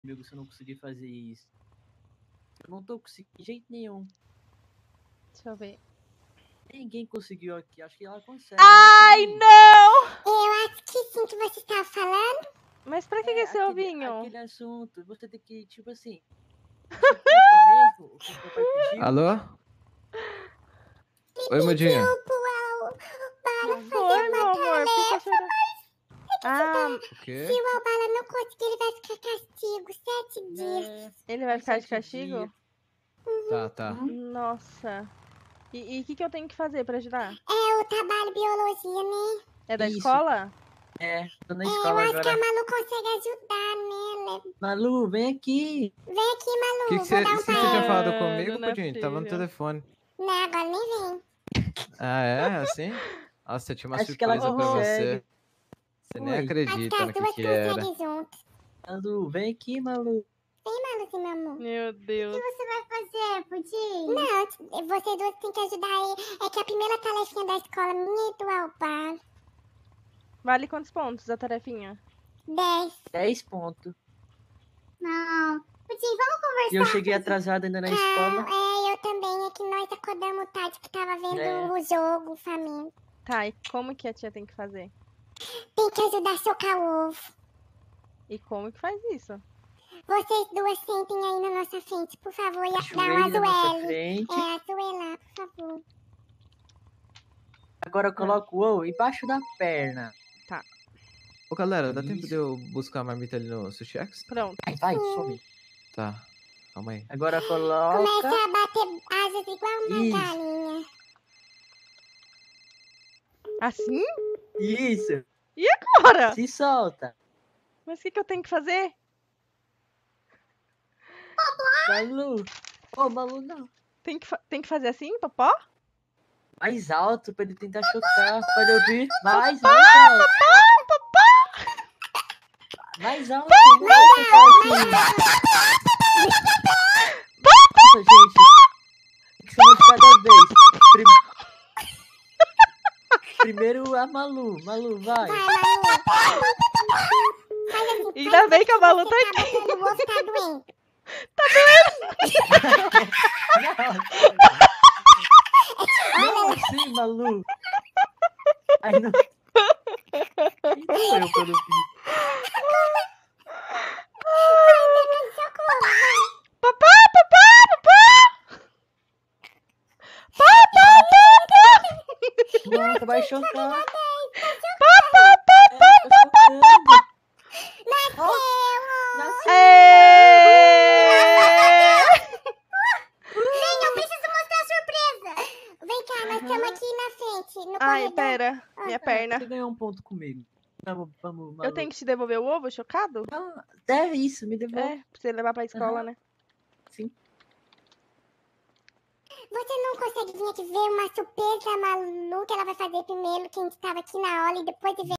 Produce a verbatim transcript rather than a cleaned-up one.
Amigo, se eu não conseguir fazer isso. Eu não tô conseguindo de jeito nenhum. Deixa eu ver. Ninguém conseguiu aqui. Acho que ela consegue. Ai, né? não! Eu acho que sim que você estava falando. Mas pra que, É, que é esse aquele, ovinho? aquele assunto. Você tem que, tipo assim. Você como é que é mesmo? O que o papai pediu? Alô? Oi, Mudinha. Para fazer Foi, uma meu amor. Por que tá tarefa. chorando? Ah, O quê? Se o Albala não conseguir, ele vai ficar castigo sete dias. É, ele vai ficar de sete castigo? dias. Tá, tá. Nossa. E o que, que eu tenho que fazer pra ajudar? É o trabalho biologia, né? É da Isso. escola? É, tô na É, eu escola acho que a agora. Malu consegue ajudar, né? Malu, vem aqui. Vem aqui, Malu. Que que vou cê, dar um cê tinha passeio. falado Mano, comigo, não é Pudim? Tava no possível. telefone. Não, agora nem vem. Ah, é? Assim? Nossa, eu tinha uma Acho que ela surpresa pra consegue. você. Você nem Oi. Acho que acredita as no que duas que era. conseguem juntas. Malu, vem aqui, Malu. Vem, Malu, meu amor. Meu Deus. O que você vai fazer, Pudim? Não, vocês duas têm que ajudar aí. É que a primeira tarefinha da escola minha é do Albala. Vale quantos pontos a tarefinha? Dez. dez pontos. Não. Pudim, vamos conversar. E eu cheguei atrasada ainda na escola. É, eu também. É que nós acordamos tarde que tava vendo É. o jogo, faminto. Tá, e como que a tia tem que fazer? Tem que ajudar a socar o ovo. E como que faz isso? Vocês duas sentem aí na nossa frente, por favor, e dá um Ajoelhe na nossa ajoelho. frente. É, ajoelhar, por favor. Agora eu coloco o ovo embaixo da perna. Ô, galera, dá tempo Isso. de eu buscar a marmita ali no Sushi X? Pronto. Vai, vai, some. Tá, calma aí. Agora coloca. Começa a bater asas igual uma Isso. galinha. Assim? Isso. Agora? Se solta. Mas o que, que eu tenho que fazer? Malu. Ô, Malu, não. Tem que, fa- tem que fazer assim, popó? Mais alto pra ele tentar chocar. Pode ouvir? Mais, mais alto. Mais alto. Mais alto. Nossa, gente. Tem que ser uma de cada vez. Prim- Primeiro a Malu. Malu, vai. Vai, Malu. Faz assim. Ainda bem que a Malu tá Você aqui. tá batendo o ovo, tá doendo. Não, assim, Malu. Aí não. Quem sou eu quando fiz? Papá, papá, papá! Papá, papá! Nossa, vai chocar. Papá, papá! É, tá chocando. Nasceu! Nasceu. Êêêê! Vem, eu preciso mostrar a surpresa. Vem cá, nós estamos aqui na frente, no Ai, corredor. pera. Minha perna. Você ganhou um ponto comigo. Vamos, vamos, Malu. Eu tenho que te devolver o ovo chocado? Não, é isso, me devolve. É, pra você levar pra escola, Aham. né? Sim. Você não consegue vir aqui ver uma surpresa maluca que ela vai fazer primeiro, que a gente estava aqui na aula, e depois de ver